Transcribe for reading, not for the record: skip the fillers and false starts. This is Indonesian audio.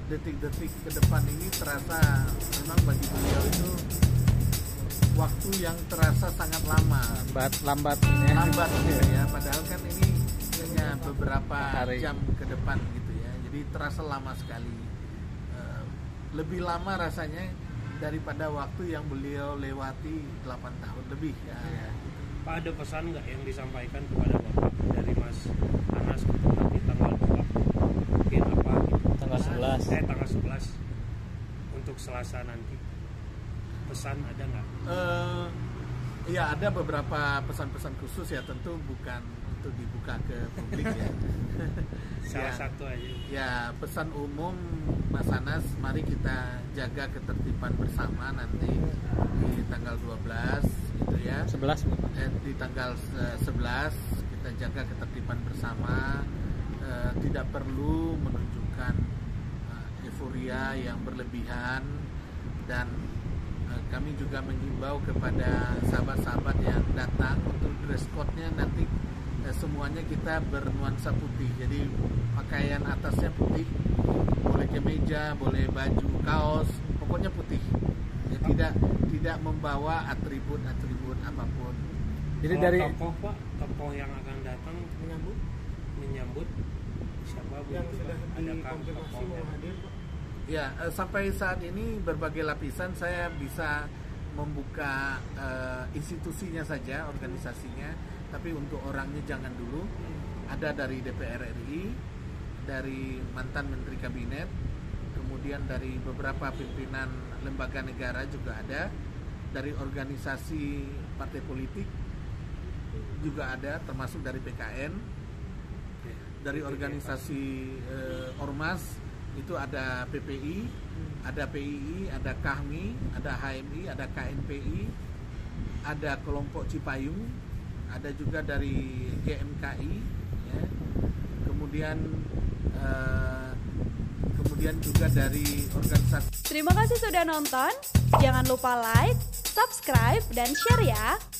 detik-detik ke depan ini terasa memang bagi beliau itu waktu yang terasa sangat lama, lambat ini. Lambat gitu ya. Padahal kan ini hanya beberapa hari, jam ke depan gitu ya. Jadi terasa lama sekali. Lebih lama rasanya daripada waktu yang beliau lewati 8 tahun lebih ya. Pak, ada pesan nggak yang disampaikan kepada Bapak dari Mas Anas untuk nanti tanggal 2 mungkin apa gitu? Tanggal 11. Tanggal 11 untuk Selasa nanti. Pesan ada nggak? Ya ada beberapa pesan-pesan khusus ya, tentu bukan untuk dibuka ke publik ya. Salah satu aja. Ya pesan umum Mas Anas, mari kita jaga ketertiban bersama nanti di tanggal 12 gitu ya. 11 di tanggal 11 kita jaga ketertiban bersama, tidak perlu menunjukkan euforia yang berlebihan, dan kami juga mengimbau kepada sahabat-sahabat yang datang untuk dress code-nya nanti semuanya kita bernuansa putih. Jadi pakaian atasnya putih, boleh kemeja, boleh baju, kaos, pokoknya putih. Ya, tidak membawa atribut apapun. Jadi kalau dari tokoh Pak, tokoh yang akan datang menyambut siapa yang begitu, sudah Pak? Adakah dikonfirmasi tokoh mau hadir? Ya, sampai saat ini berbagai lapisan saya bisa membuka institusinya saja, organisasinya, tapi untuk orangnya jangan dulu. Ada dari DPR RI, dari mantan Menteri Kabinet, kemudian dari beberapa pimpinan lembaga negara juga ada, dari organisasi partai politik juga ada, termasuk dari PKN, dari organisasi Ormas itu ada PPI, ada PII, ada KAHMI, ada HMI, ada KNPI, ada kelompok Cipayung, ada juga dari GMKI, ya. Kemudian juga dari organisasi. Terima kasih sudah nonton. Jangan lupa like, subscribe, dan share ya.